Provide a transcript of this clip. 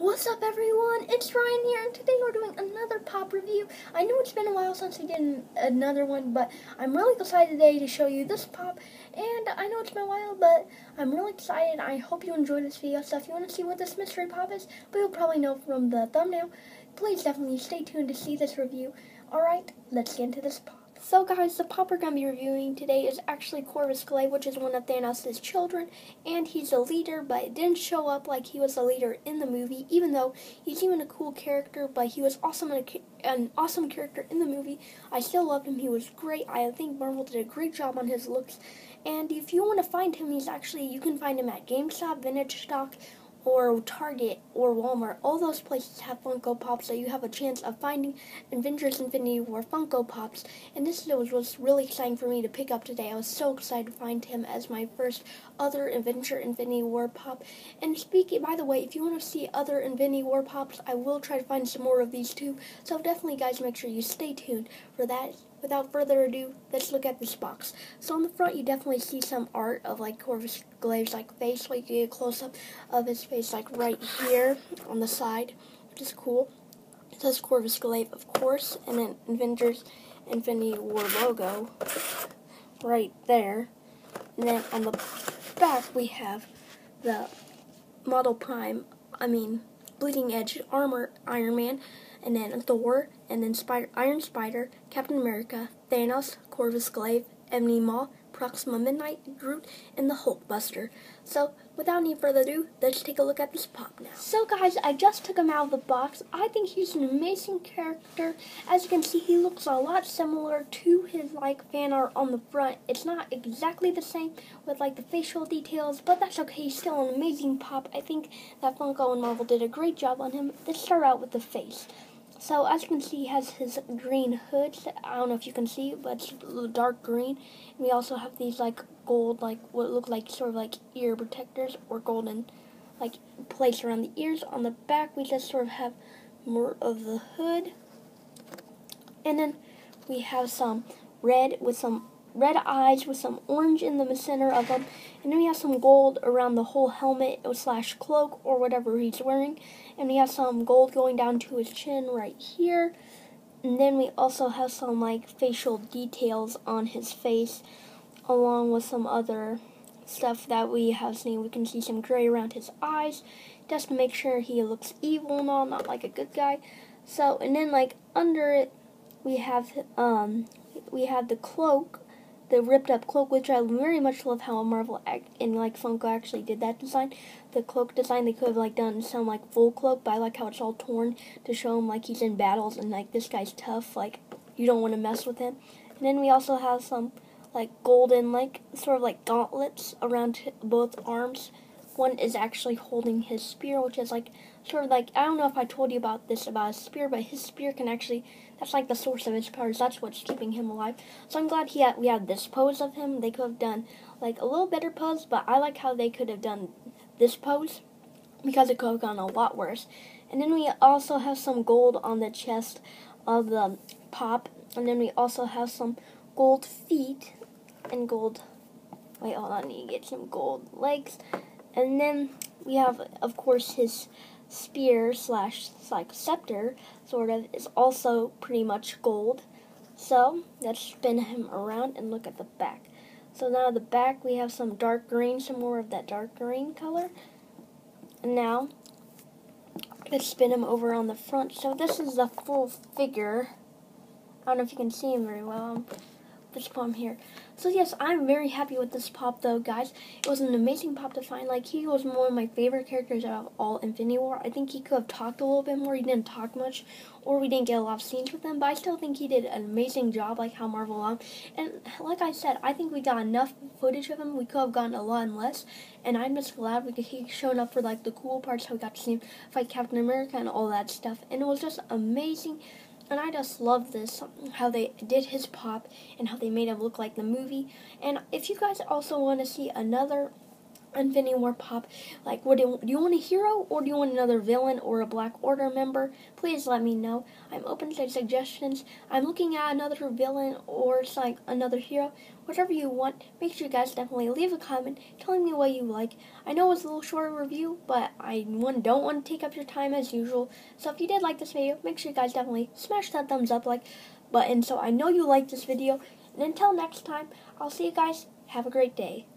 What's up everyone, it's Ryan here, and today we're doing another pop review. I know it's been a while since I did another one, but I'm really excited today to show you this pop. And I know it's been a while, but I'm really excited. I hope you enjoyed this video. So if you want to see what this mystery pop is, but you'll probably know from the thumbnail, please definitely stay tuned to see this review. Alright, let's get into this pop. So guys, the pop we're going to be reviewing today is actually Corvus Glaive, which is one of Thanos' children, and he's a leader, but it didn't show up like he was a leader in the movie, even though he's even a cool character, but he was an awesome character in the movie. I still loved him. He was great. I think Marvel did a great job on his looks, and if you want to find him, you can find him at GameStop, Vintage Stock, or Target, or Walmart. All those places have Funko Pops, so you have a chance of finding Avengers Infinity War Funko Pops. And this was really exciting for me to pick up today. I was so excited to find him as my first other Avenger Infinity War Pop. And by the way, if you want to see other Infinity War Pops, I will try to find some more of these too. So definitely, guys, make sure you stay tuned for that. Without further ado, let's look at this box. So on the front, you definitely see some art of like Corvus Glaive's like face. Like you get a close up of his face, like right here on the side, which is cool. It says Corvus Glaive, of course, and then Avengers Infinity War logo right there. And then on the back, we have the Model Prime. Bleeding Edge Armor Iron Man, and then Thor, and then Iron Spider, Captain America, Thanos, Corvus Glaive, Ebony Maw, Proxima Midnight, Groot, and the Hulkbuster. So, without any further ado, let's take a look at this pop now. So guys, I just took him out of the box. I think he's an amazing character. As you can see, he looks a lot similar to his fan art on the front. It's not exactly the same with the facial details, but that's okay. He's still an amazing pop. I think that Funko and Marvel did a great job on him. Let's start out with the face. So, as you can see, he has his green hood. I don't know if you can see, but it's dark green. And we also have these, gold, what look like sort of ear protectors or golden, plates around the ears. On the back, we just sort of have more of the hood. And then we have some red eyes with some orange in the center of them. And then we have some gold around the whole helmet / cloak or whatever he's wearing. And we have some gold going down to his chin right here. And then we also have some facial details on his face, along with some other stuff that we have seen. We can see some gray around his eyes, just to make sure he looks evil and all, not like a good guy. So, and then under it, we have the cloak, the ripped up cloak, which I very much love how Marvel and Funko actually did that design. The cloak design, they could have done some full cloak, but I like how it's all torn to show him he's in battles and this guy's tough, you don't want to mess with him. And then we also have some golden sort of gauntlets around both arms. One is actually holding his spear, which is sort of I don't know if I told you about his spear, but his spear can actually, that's the source of his powers. That's what's keeping him alive. So I'm glad we had this pose of him. They could have done a little better pose, but I like how they could have done this pose, because it could have gone a lot worse. And then we also have some gold on the chest of the pop, and then we also have some gold feet and gold, wait, hold on, I need to get some gold legs. And then we have, of course, his spear / scepter, sort of, is also pretty much gold. So, let's spin him around and look at the back. So now the back, we have some dark green, some more of that dark green color. And now, let's spin him over on the front. So this is the full figure. I don't know if you can see him very well. Just put him here. So yes, I'm very happy with this pop though, guys. It was an amazing pop to find. He was one of my favorite characters out of all Infinity War. I think he could have talked a little bit more. He didn't talk much, or we didn't get a lot of scenes with him, but I still think he did an amazing job, how Marvel and like I said, I think we got enough footage of him. We could have gotten a lot less, and I'm just glad he showed up for the cool parts, how we got to see him fight Captain America and all that stuff, and it was just amazing. And I just love this, how they did his pop and how they made him look like the movie. And if you guys also want to see another Infinity War pop. Like, what do you want a hero, or do you want another villain or a Black Order member? Please let me know. I'm open to suggestions. I'm looking at another villain or it's like another hero. Whatever you want, make sure you guys definitely leave a comment telling me what you like. I know it's a little shorter review, but I don't want to take up your time as usual. So if you did like this video, make sure you guys definitely smash that thumbs up like button so I know you liked this video. And until next time, I'll see you guys. Have a great day.